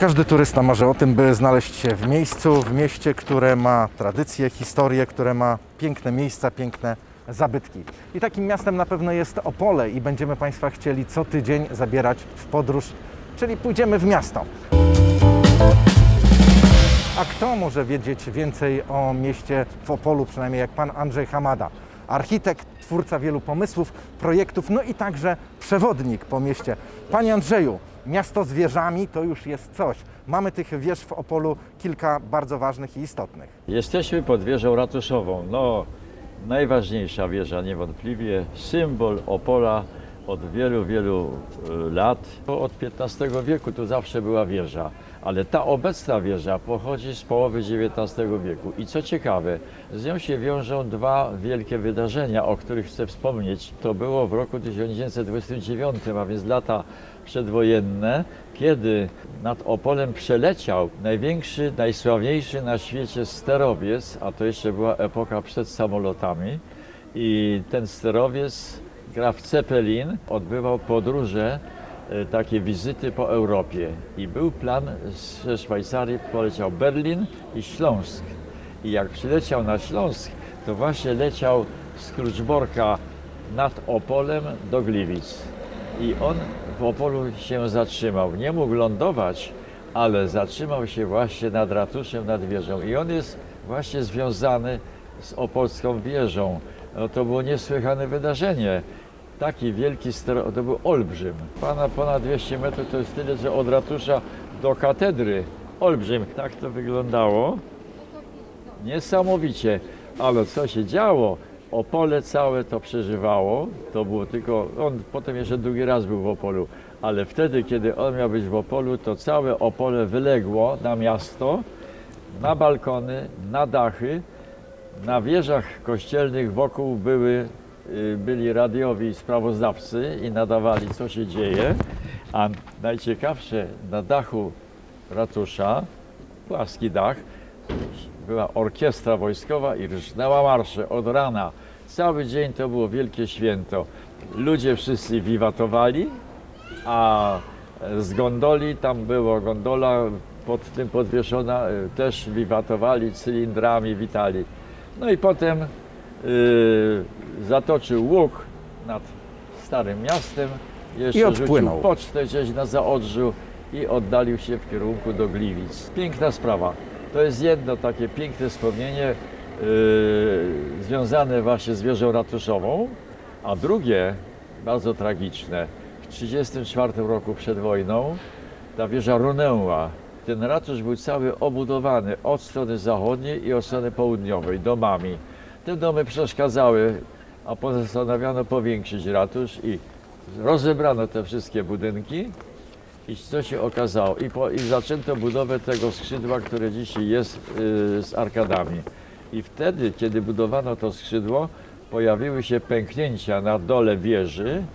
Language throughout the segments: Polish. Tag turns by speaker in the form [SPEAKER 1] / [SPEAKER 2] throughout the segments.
[SPEAKER 1] Każdy turysta marzy o tym, by znaleźć się w miejscu, w mieście, które ma tradycję, historię, które ma piękne miejsca, piękne zabytki. I takim miastem na pewno jest Opole i będziemy Państwa chcieli co tydzień zabierać w podróż, czyli pójdziemy w miasto. A kto może wiedzieć więcej o mieście w Opolu, przynajmniej jak pan Andrzej Hamada? Architekt, twórca wielu pomysłów, projektów, no i także przewodnik po mieście. Panie Andrzeju, miasto z wieżami to już jest coś. Mamy tych wież w Opolu kilka bardzo ważnych i istotnych.
[SPEAKER 2] Jesteśmy pod wieżą ratuszową. No, najważniejsza wieża niewątpliwie, symbol Opola od wielu, wielu lat. Od XV wieku tu zawsze była wieża, ale ta obecna wieża pochodzi z połowy XIX wieku. I co ciekawe, z nią się wiążą dwa wielkie wydarzenia, o których chcę wspomnieć. To było w roku 1929, a więc lata przedwojenne, kiedy nad Opolem przeleciał największy, najsławniejszy na świecie sterowiec, a to jeszcze była epoka przed samolotami. I ten sterowiec, graf Zeppelin, odbywał podróże, takie wizyty po Europie. I był plan, ze Szwajcarii poleciał Berlin i Śląsk. I jak przyleciał na Śląsk, to właśnie leciał z Kluczborka nad Opolem do Gliwic. I on w Opolu się zatrzymał. Nie mógł lądować, ale zatrzymał się właśnie nad ratuszem, nad wieżą. I on jest właśnie związany z opolską wieżą. No to było niesłychane wydarzenie. Taki wielki to był olbrzym. Ponad 200 metrów to jest tyle, że od ratusza do katedry. Olbrzym. Tak to wyglądało. Niesamowicie. Ale co się działo? Opole całe to przeżywało. To było tylko... On potem jeszcze drugi raz był w Opolu. Ale wtedy, kiedy on miał być w Opolu, to całe Opole wyległo na miasto, na balkony, na dachy. Na wieżach kościelnych wokół byli radiowi sprawozdawcy i nadawali, co się dzieje, a najciekawsze, na dachu ratusza, płaski dach, była orkiestra wojskowa i rżnęła marsze od rana. Cały dzień to było wielkie święto. Ludzie wszyscy wiwatowali, a z gondoli, tam była gondola pod tym podwieszona, też wiwatowali, cylindrami witali. No i potem zatoczył łuk nad Starym Miastem, jeszcze rzucił pocztę gdzieś na Zaodrzu i oddalił się w kierunku do Gliwic. Piękna sprawa. To jest jedno takie piękne wspomnienie związane właśnie z wieżą ratuszową, a drugie, bardzo tragiczne. W 1934 roku przed wojną ta wieża runęła. Ten ratusz był cały obudowany od strony zachodniej i od strony południowej domami. Te domy przeszkadzały, a postanowiono powiększyć ratusz i rozebrano te wszystkie budynki. I co się okazało? I zaczęto budowę tego skrzydła, które dzisiaj jest z arkadami. I wtedy, kiedy budowano to skrzydło, pojawiły się pęknięcia na dole wieży,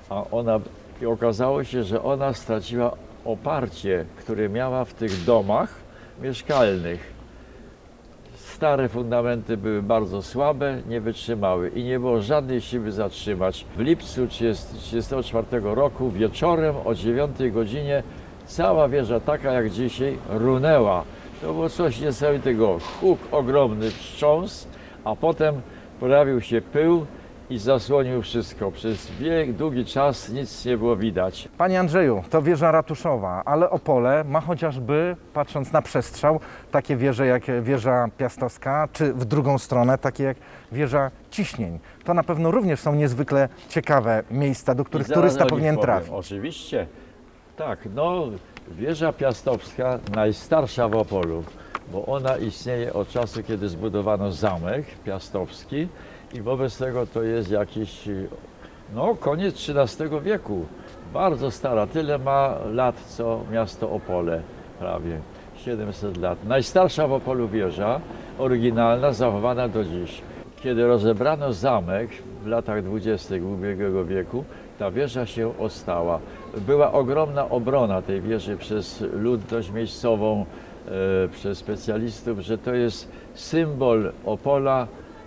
[SPEAKER 2] i okazało się, że ona straciła oparcie, które miała w tych domach mieszkalnych. Stare fundamenty były bardzo słabe, nie wytrzymały i nie było żadnej siły zatrzymać. W lipcu 1934 roku wieczorem o 9 godzinie cała wieża, taka jak dzisiaj, runęła. To było coś niesamowitego. Huk ogromny, wstrząs, a potem pojawił się pył i zasłonił wszystko. Przez długi czas nic nie było widać.
[SPEAKER 1] Panie Andrzeju, to wieża ratuszowa, ale Opole ma chociażby, patrząc na przestrzał, takie wieże jak wieża Piastowska, czy w drugą stronę takie jak wieża Ciśnień. To na pewno również są niezwykle ciekawe miejsca, do których turysta powinien trafić.
[SPEAKER 2] Oczywiście. Tak, no wieża Piastowska najstarsza w Opolu, bo ona istnieje od czasu, kiedy zbudowano zamek piastowski. I wobec tego to jest jakiś, koniec XIII wieku. Bardzo stara, tyle ma lat co miasto Opole, prawie 700 lat. Najstarsza w Opolu wieża, oryginalna, zachowana do dziś. Kiedy rozebrano zamek w latach 20. ubiegłego wieku, ta wieża się ostała. Była ogromna obrona tej wieży przez ludność miejscową, przez specjalistów, że to jest symbol Opola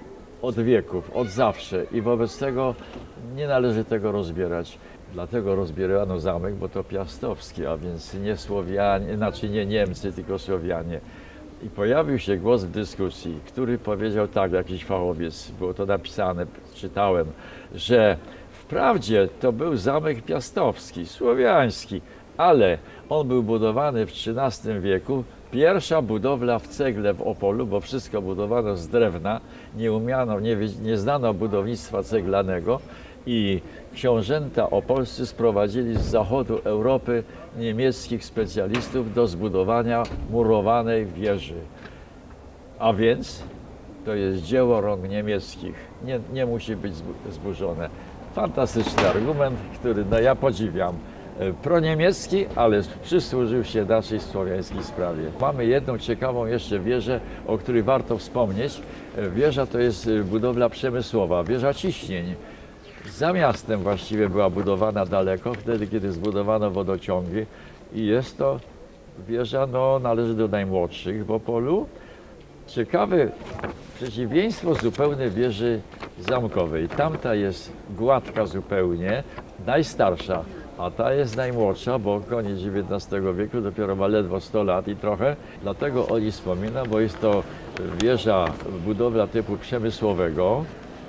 [SPEAKER 2] od wieków, od zawsze i wobec tego nie należy tego rozbierać. Dlatego rozbierano zamek, bo to piastowski, a więc nie Słowianie, znaczy nie Niemcy, tylko Słowianie. I pojawił się głos w dyskusji, który powiedział tak, jakiś fachowiec, było to napisane, czytałem, że wprawdzie to był zamek piastowski, słowiański, ale on był budowany w XIII wieku. Pierwsza budowla w cegle w Opolu, bo wszystko budowano z drewna, nie znano budownictwa ceglanego i książęta opolscy sprowadzili z zachodu Europy niemieckich specjalistów do zbudowania murowanej wieży. A więc to jest dzieło rąk niemieckich, nie musi być zburzone. Fantastyczny argument, który ja podziwiam. Proniemiecki, ale przysłużył się naszej słowiańskiej sprawie. Mamy jedną ciekawą jeszcze wieżę, o której warto wspomnieć. Wieża to jest budowla przemysłowa, wieża ciśnień. Za miastem właściwie była budowana daleko, wtedy kiedy zbudowano wodociągi i jest to wieża, należy do najmłodszych w Opolu. Ciekawe przeciwieństwo zupełnie wieży zamkowej. Tamta jest gładka zupełnie, najstarsza, a ta jest najmłodsza, bo koniec XIX wieku, dopiero ma ledwo 100 lat i trochę. Dlatego o niej wspominam, bo jest to wieża, budowla typu przemysłowego,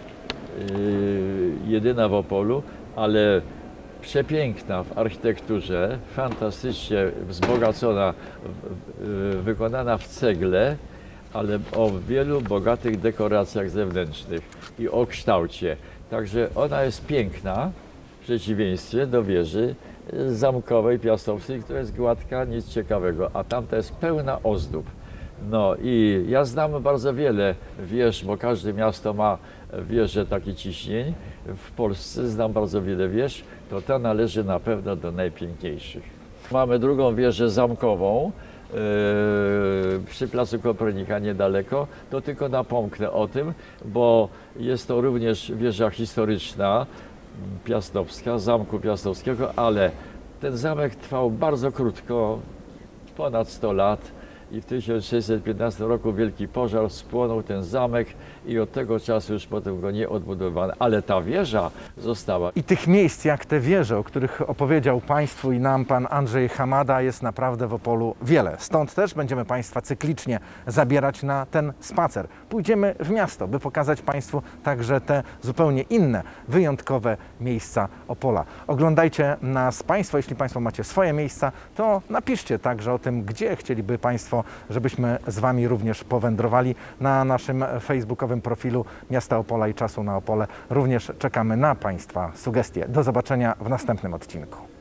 [SPEAKER 2] jedyna w Opolu, ale przepiękna w architekturze, fantastycznie wzbogacona, wykonana w cegle, ale o wielu bogatych dekoracjach zewnętrznych i o kształcie. Także ona jest piękna w przeciwieństwie do wieży zamkowej, piastowskiej, która jest gładka, nic ciekawego, a tamta jest pełna ozdób. No i ja znam bardzo wiele wież, bo każde miasto ma wieżę takich ciśnień. W Polsce znam bardzo wiele wież, to ta należy na pewno do najpiękniejszych. Mamy drugą wieżę zamkową przy Placu Kopernika niedaleko. To tylko napomknę o tym, bo jest to również wieża historyczna, piastowska, Zamku Piastowskiego, ale ten zamek trwał bardzo krótko, ponad 100 lat. I w 1615 roku wielki pożar, spłonął ten zamek i od tego czasu już potem go nie odbudowano, ale ta wieża została.
[SPEAKER 1] I tych miejsc jak te wieże, o których opowiedział Państwu i nam pan Andrzej Hamada, jest naprawdę w Opolu wiele. Stąd też będziemy Państwa cyklicznie zabierać na ten spacer. Pójdziemy w miasto, by pokazać Państwu także te zupełnie inne, wyjątkowe miejsca Opola. Oglądajcie nas Państwo, jeśli Państwo macie swoje miejsca, to napiszcie także o tym, gdzie chcieliby Państwo, żebyśmy z Wami również powędrowali. Na naszym facebookowym profilu Miasta Opola i Czasu na Opole również czekamy na Państwa sugestie. Do zobaczenia w następnym odcinku.